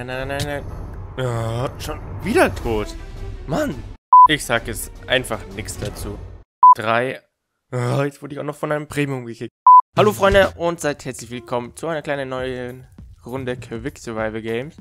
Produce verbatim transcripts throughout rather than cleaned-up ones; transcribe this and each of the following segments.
nein, nein, nein, nein. Oh, schon wieder tot. Mann. Ich sag jetzt einfach nichts dazu. Drei. Oh, jetzt wurde ich auch noch von einem Premium gekickt. Hallo Freunde und seid herzlich willkommen zu einer kleinen neuen Runde Quick Survival Games.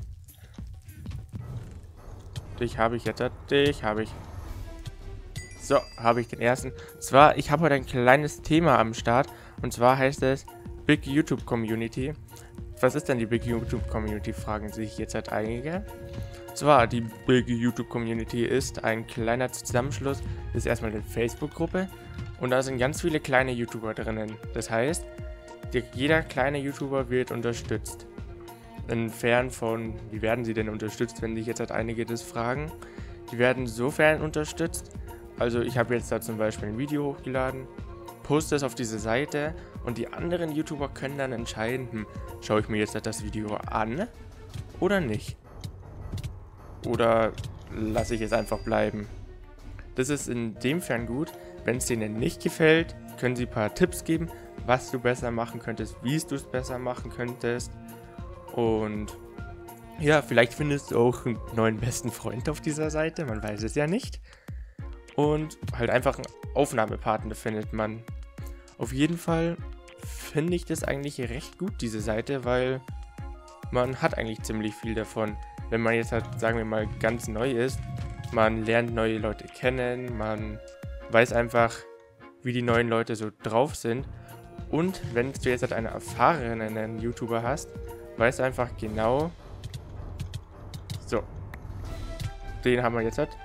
Dich habe ich jetzt. Dich habe ich. So, habe ich den ersten. Zwar, ich habe heute ein kleines Thema am Start. Und zwar heißt es Big YouTube Community. Was ist denn die Big YouTube Community, fragen sich jetzt halt einige. Zwar, die Big YouTube Community ist ein kleiner Zusammenschluss, das ist erstmal eine Facebook-Gruppe und da sind ganz viele kleine YouTuber drinnen. Das heißt, die, jeder kleine YouTuber wird unterstützt. Insofern von, wie werden sie denn unterstützt, wenn sich jetzt halt einige das fragen? Die werden sofern unterstützt, also ich habe jetzt da zum Beispiel ein Video hochgeladen, poste es auf diese Seite und die anderen YouTuber können dann entscheiden, hm, schaue ich mir jetzt das Video an oder nicht. Oder lasse ich es einfach bleiben. Das ist in dem Fall gut, wenn es denen nicht gefällt, können sie ein paar Tipps geben, was du besser machen könntest, wie du es besser machen könntest. Und ja, vielleicht findest du auch einen neuen besten Freund auf dieser Seite, man weiß es ja nicht. Und halt einfach einen Aufnahmepartner findet man. Auf jeden Fall finde ich das eigentlich recht gut, diese Seite, weil man hat eigentlich ziemlich viel davon. Wenn man jetzt halt, sagen wir mal, ganz neu ist, man lernt neue Leute kennen, man weiß einfach, wie die neuen Leute so drauf sind. Und wenn du jetzt halt einen erfahrenen YouTuber hast, weißt du einfach genau, so, den haben wir jetzt halt.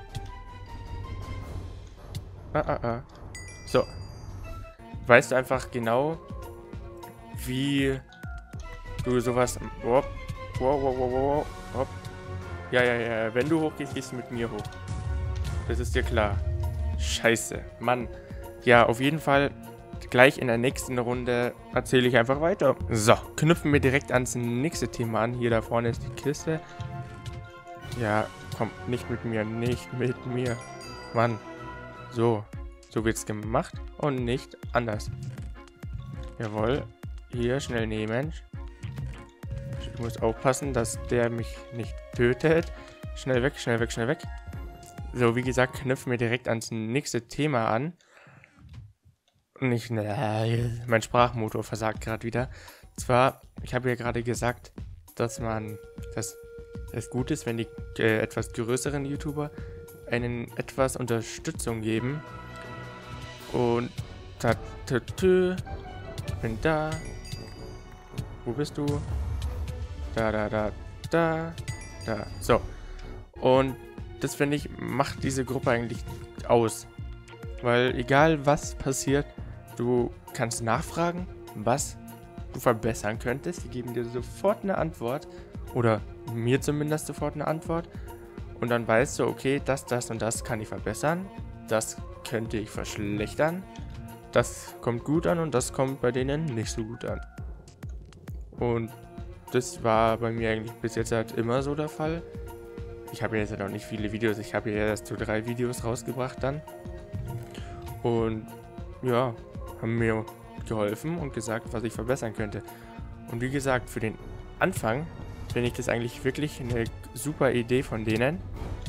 Ah, ah, ah. So, weißt du einfach genau, wie du sowas, wow, wow, wow, wow, wow, wow. Ja, ja, ja, wenn du hochgehst, gehst du mit mir hoch. Das ist dir klar. Scheiße, Mann. Ja, auf jeden Fall, gleich in der nächsten Runde erzähle ich einfach weiter. So, knüpfen wir direkt ans nächste Thema an. Hier da vorne ist die Kiste. Ja, komm, nicht mit mir, nicht mit mir. Mann, so, so wird's gemacht und nicht anders. Jawohl, hier schnell nehmen. Ich muss aufpassen, dass der mich nicht tötet. Schnell weg, schnell weg, schnell weg. So, wie gesagt, knüpfen wir direkt ans nächste Thema an. Und ich, äh, mein Sprachmotor versagt gerade wieder. Zwar, ich habe ja gerade gesagt, dass man, dass es gut ist, wenn die äh, etwas größeren YouTuber einen etwas Unterstützung geben. Und ta, ta, ta, ich bin da. Wo bist du? Da, da, da, da, da. So. Und das, finde ich, macht diese Gruppe eigentlich aus. Weil egal was passiert, du kannst nachfragen, was du verbessern könntest. Die geben dir sofort eine Antwort. Oder mir zumindest sofort eine Antwort. Und dann weißt du, okay, das, das und das kann ich verbessern. Das könnte ich verschlechtern. Das kommt gut an und das kommt bei denen nicht so gut an. Und das war bei mir eigentlich bis jetzt halt immer so der Fall. Ich habe jetzt halt auch nicht viele Videos. Ich habe ja erst so drei Videos rausgebracht dann. Und ja, haben mir geholfen und gesagt, was ich verbessern könnte. Und wie gesagt, für den Anfang finde ich das eigentlich wirklich eine super Idee von denen.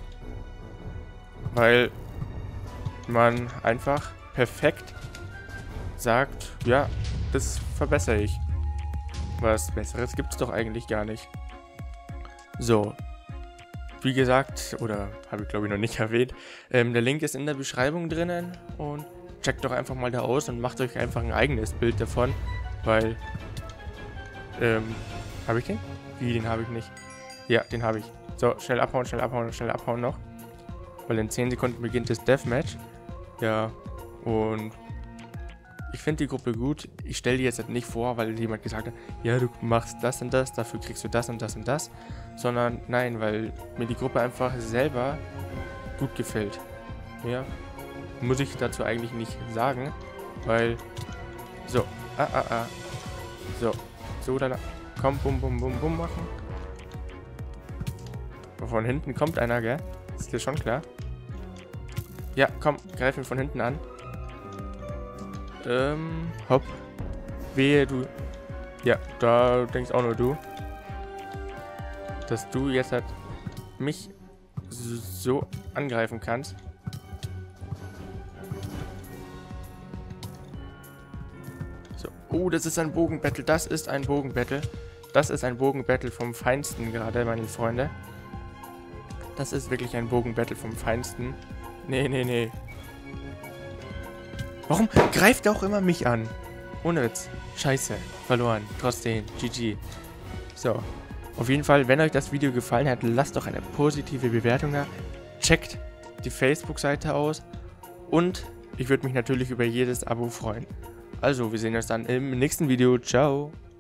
Weil man einfach perfekt sagt, ja, das verbessere ich. Was Besseres gibt es doch eigentlich gar nicht. So, wie gesagt, oder habe ich glaube ich noch nicht erwähnt, ähm, der Link ist in der Beschreibung drinnen und checkt doch einfach mal da aus und macht euch einfach ein eigenes Bild davon, weil, ähm, habe ich den? Wie, den habe ich nicht. Ja, den habe ich. So, schnell abhauen, schnell abhauen, schnell abhauen noch. Weil in zehn Sekunden beginnt das Deathmatch. Ja, und ich finde die Gruppe gut. Ich stelle die jetzt halt nicht vor, weil jemand gesagt hat, ja, du machst das und das, dafür kriegst du das und das und das. Sondern nein, weil mir die Gruppe einfach selber gut gefällt. Ja, muss ich dazu eigentlich nicht sagen, weil, so, ah, ah, ah, so, so, dann, komm, bum, bum, bum, bum machen. Von hinten kommt einer, gell? Ist dir schon klar? Ja, komm, greif ihn von hinten an. Ähm, hopp. Wehe, du. Ja, da denkst auch nur du. dass du jetzt halt mich so angreifen kannst. So. Oh, das ist ein Bogenbattle. Das ist ein Bogenbattle. Das ist ein Bogenbattle vom Feinsten gerade, meine Freunde. Das ist wirklich ein Bogenbattle vom Feinsten. Nee, nee, nee. Warum greift er auch immer mich an? Ohne Witz. Scheiße. Verloren. Trotzdem. G G. So. Auf jeden Fall, wenn euch das Video gefallen hat, lasst doch eine positive Bewertung da. Checkt die Facebook-Seite aus. Und ich würde mich natürlich über jedes Abo freuen. Also, wir sehen uns dann im nächsten Video. Ciao.